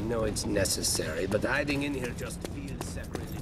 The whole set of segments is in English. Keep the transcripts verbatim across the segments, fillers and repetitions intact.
know it's necessary, but hiding in here just feels sacrilegious.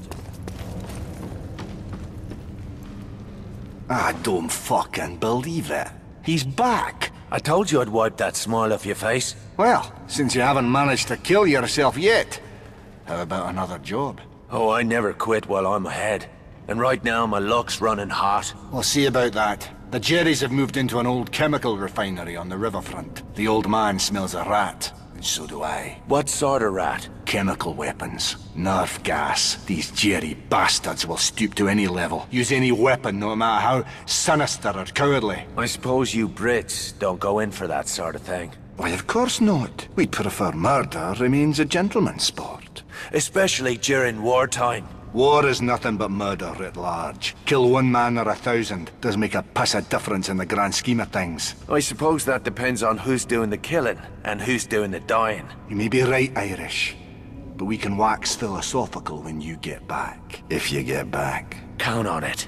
I don't fucking believe it. He's back. I told you I'd wipe that smile off your face. Well, since you haven't managed to kill yourself yet, how about another job? Oh, I never quit while I'm ahead. And right now my luck's running hot. We'll see about that. The Jerrys have moved into an old chemical refinery on the riverfront. The old man smells a rat, and so do I. What sort of rat? Chemical weapons. Nerve gas. These Jerry bastards will stoop to any level. Use any weapon, no matter how sinister or cowardly. I suppose you Brits don't go in for that sort of thing. Why, of course not. We'd prefer murder remains a gentleman's sport. Especially during wartime. War is nothing but murder writ large. Kill one man or a thousand doesn't make a piss of difference in the grand scheme of things. I suppose that depends on who's doing the killing and who's doing the dying. You may be right, Irish. But we can wax philosophical when you get back. If you get back. Count on it.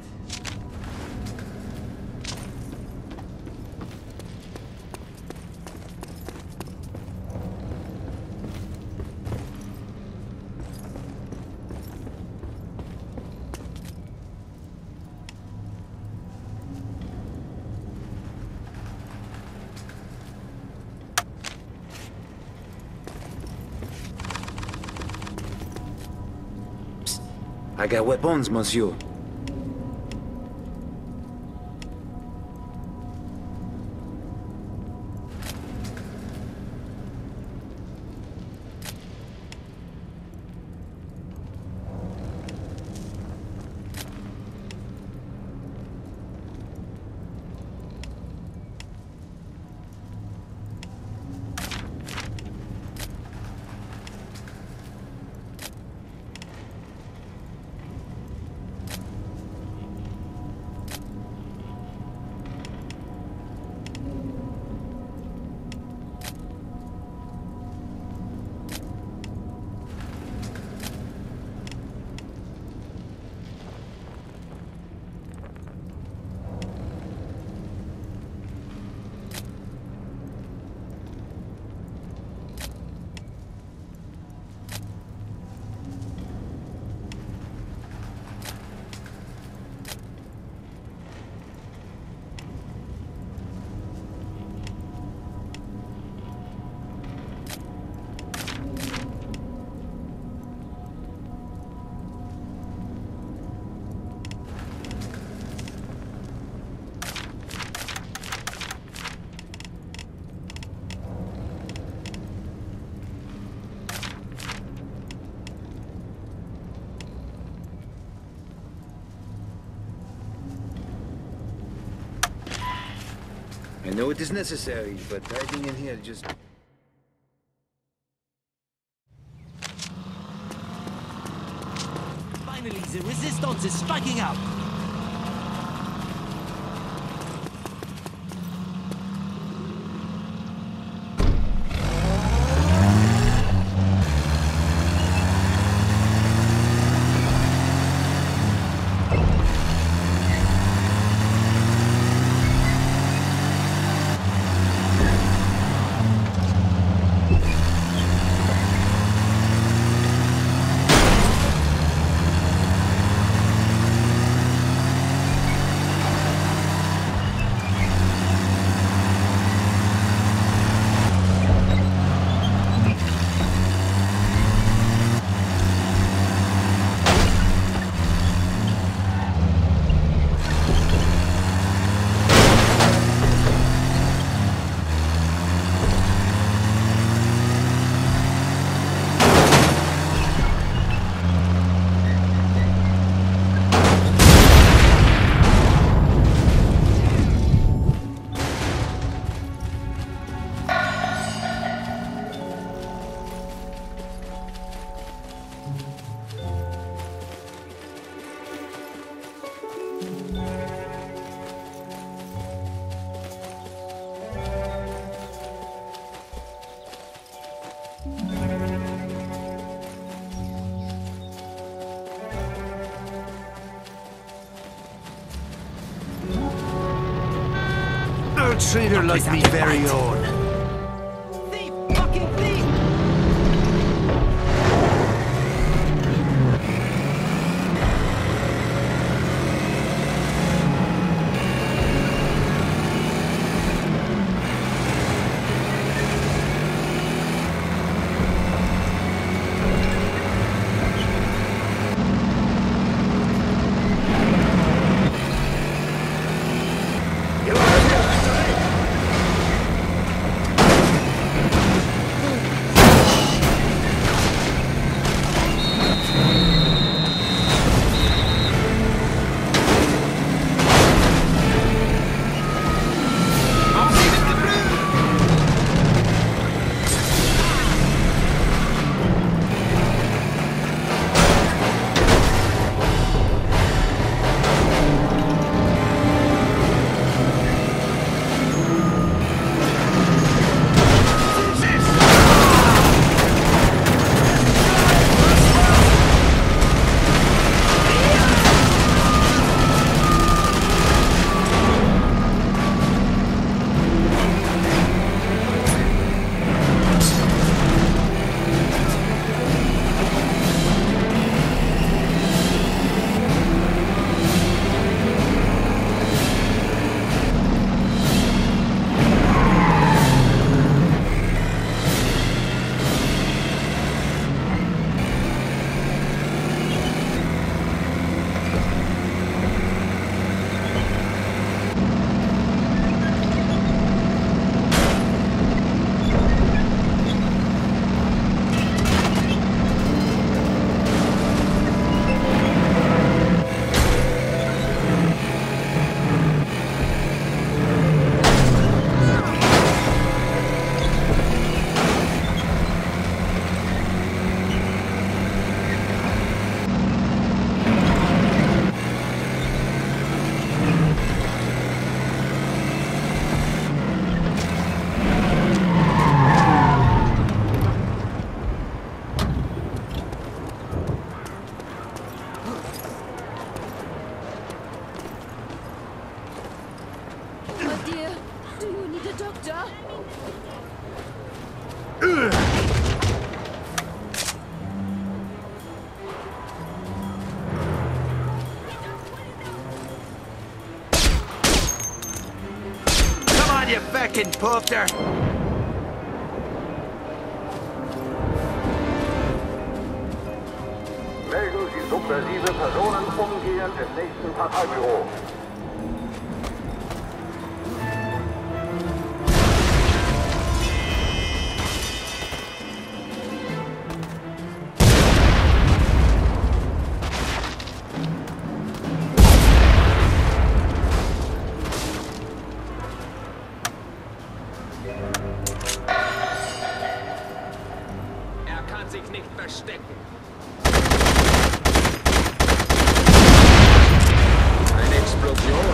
I got weapons, monsieur. I know it is necessary, but hiding in here just... Finally, the resistance is striking out! Treat her like me very own. Thief! Fucking thief! Come on, you fucking poofter! Melden Sie subversive Personen umgehend im nächsten Parteibüro. Er kann sich nicht verstecken. Eine Explosion.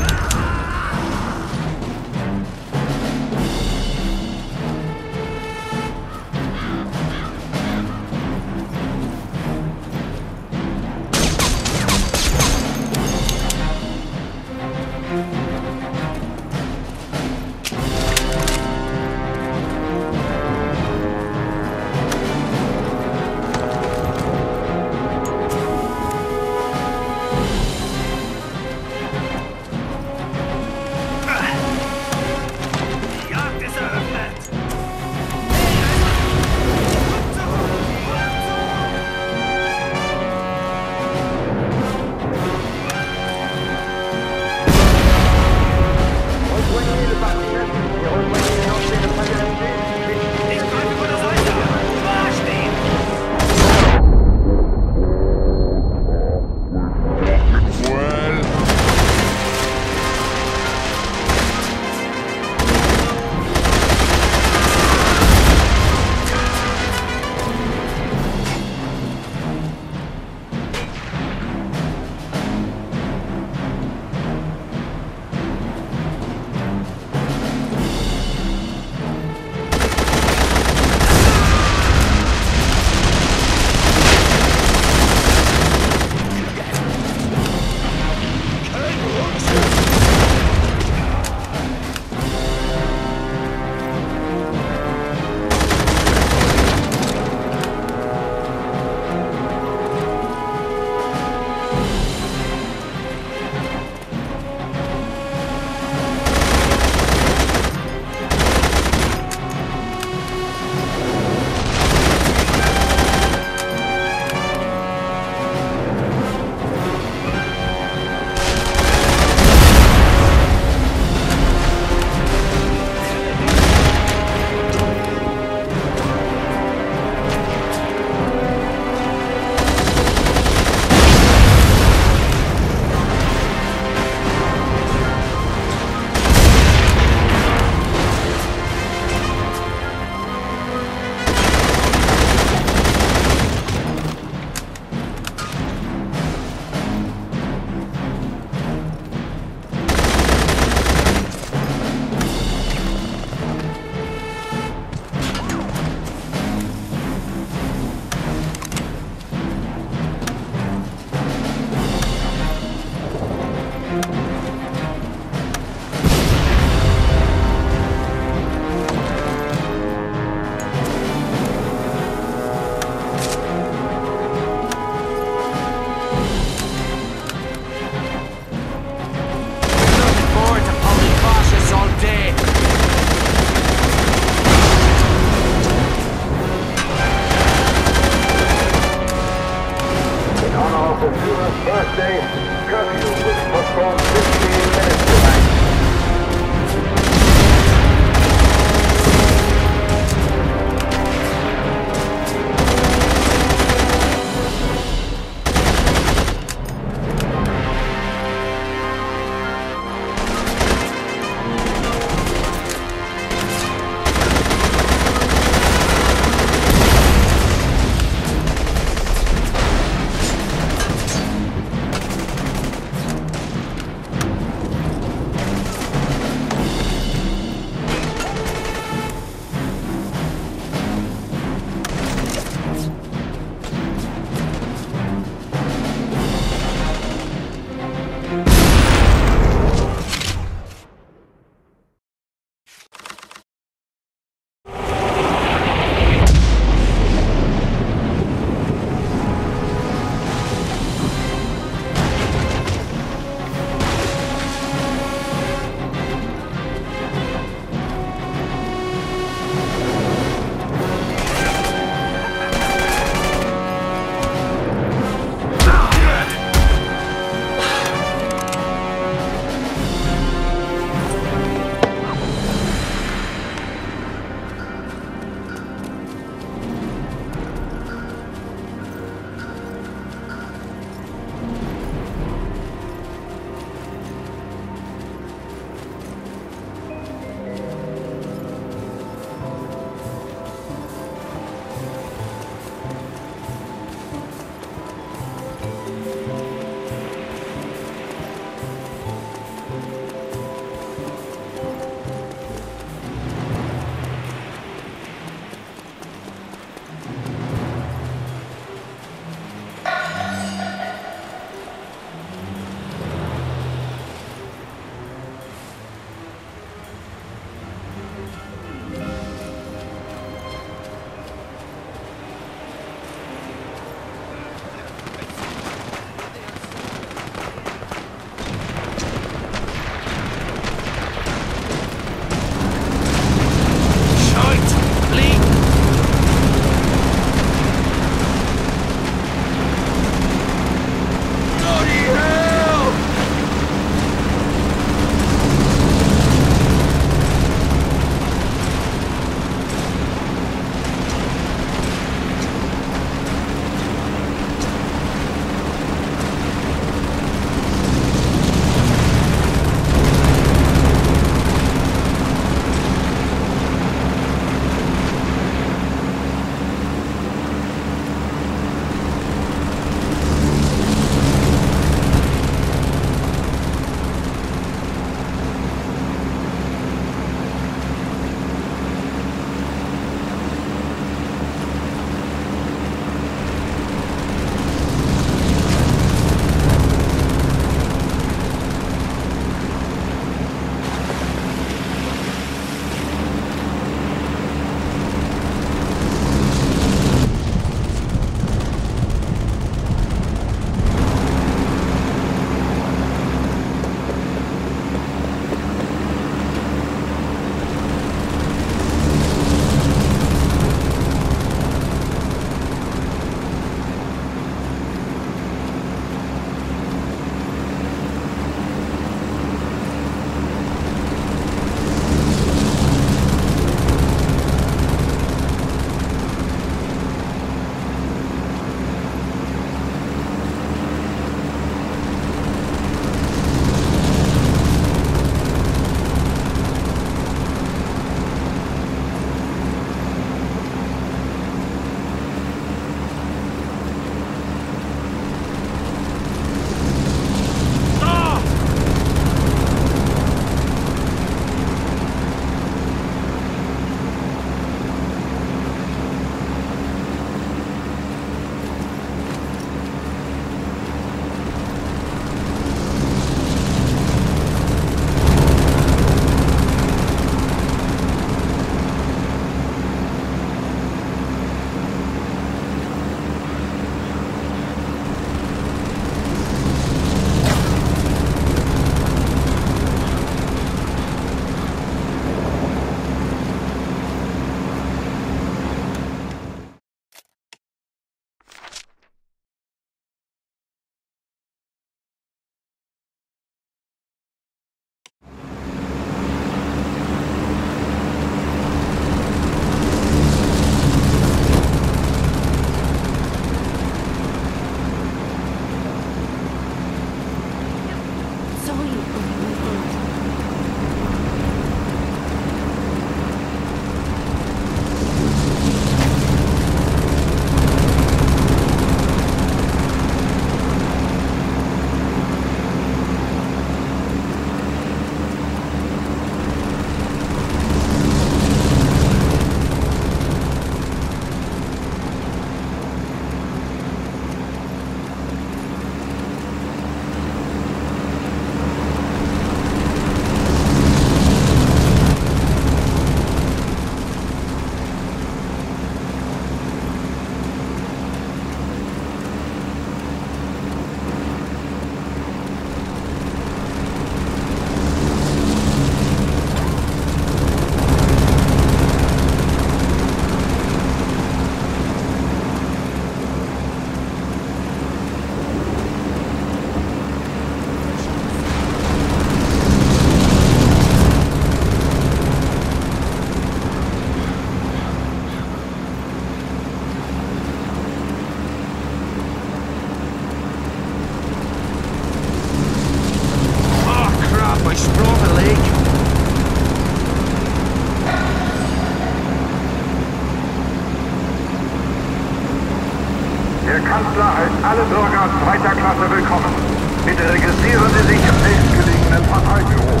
Der Kanzler heißt alle Bürger zweiter Klasse willkommen. Bitte registrieren Sie sich im nächstgelegenen Parteibüro.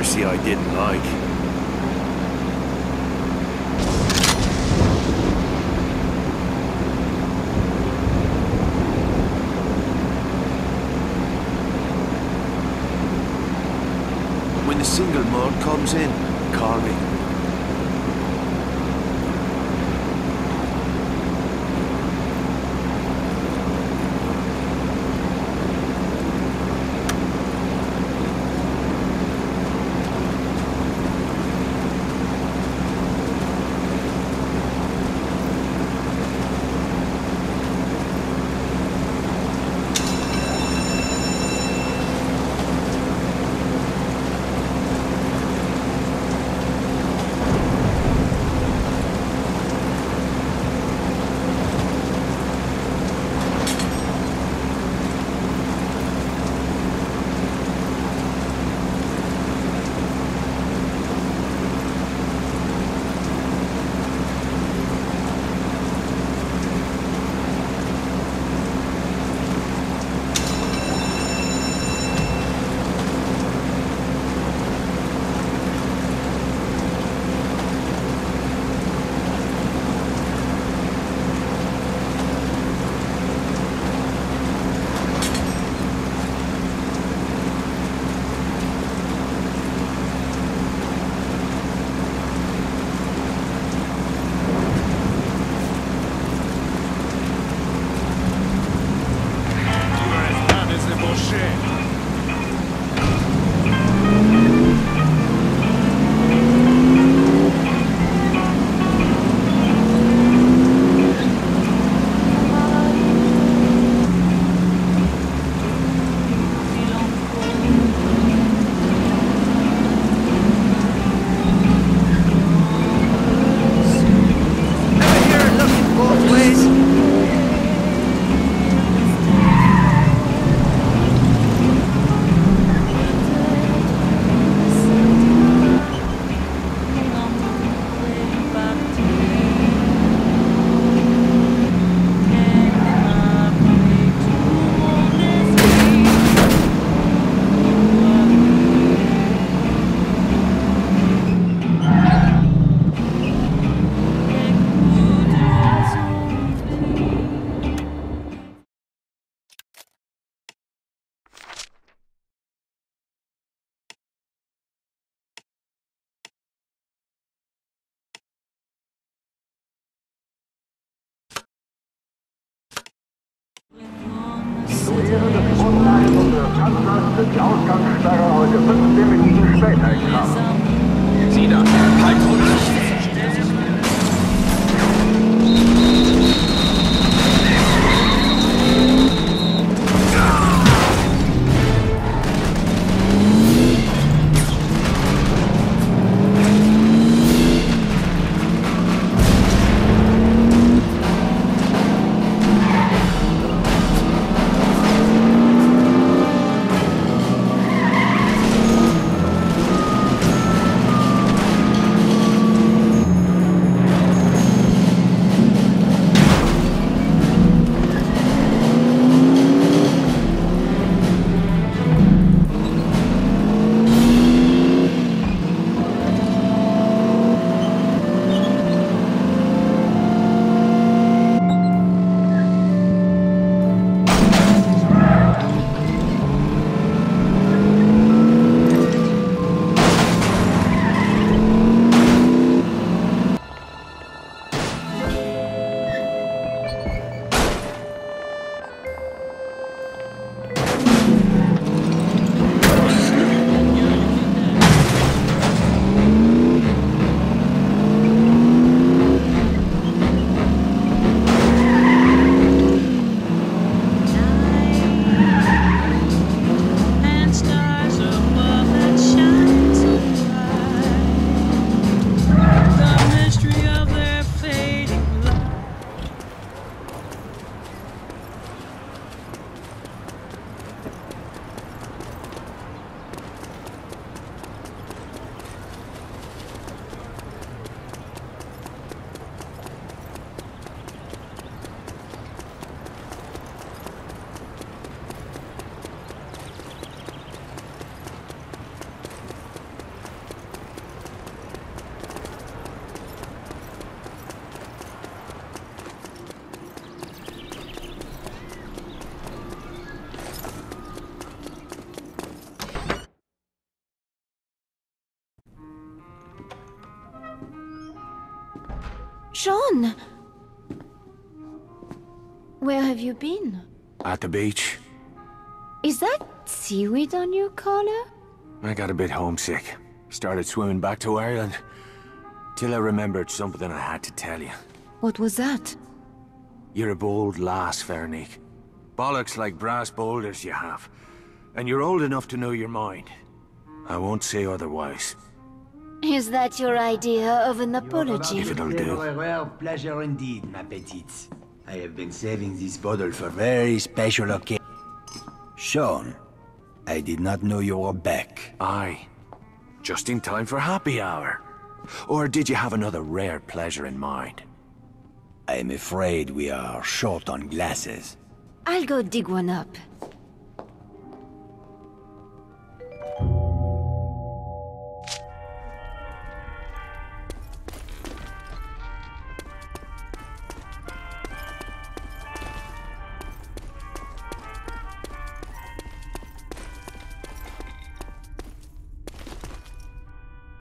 mercy I didn't like. When the single mode comes in, call me. Zu Ehren des Grundleiters unseres Kanzlers wird die Ausgangssperre heute fünfzehn Minuten später gekramt. Sieh da, halt runter! Sean! Where have you been? At the beach. Is that seaweed on your collar? I got a bit homesick. Started swimming back to Ireland. Till I remembered something I had to tell you. What was that? You're a bold lass, Veronique. Bollocks like brass boulders you have. And you're old enough to know your mind. I won't say otherwise. Is that your idea of an apology? If it'll do. A rare pleasure indeed, ma petite. I have been saving this bottle for very special occasion. Sean, I did not know you were back. Aye. Just in time for happy hour. Or did you have another rare pleasure in mind? I'm afraid we are short on glasses. I'll go dig one up.